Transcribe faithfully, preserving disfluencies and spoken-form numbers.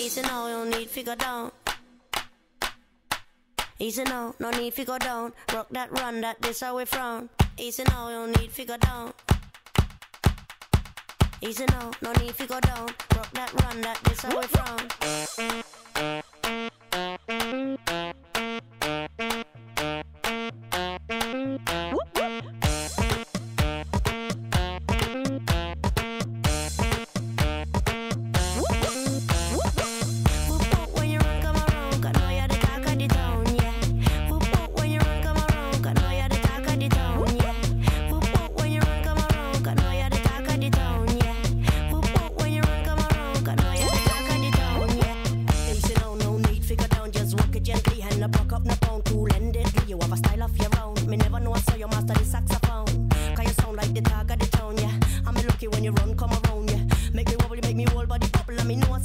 Easy now, no need to go down. Easy now, no need to go down. Rock that, run that, this how we frown. Easy now, no need to go down. Easy now, no need to go down. Rock that, run that, this how we frown. When you run, come around, yeah. Make me wobble, make me whole body bubble, and me know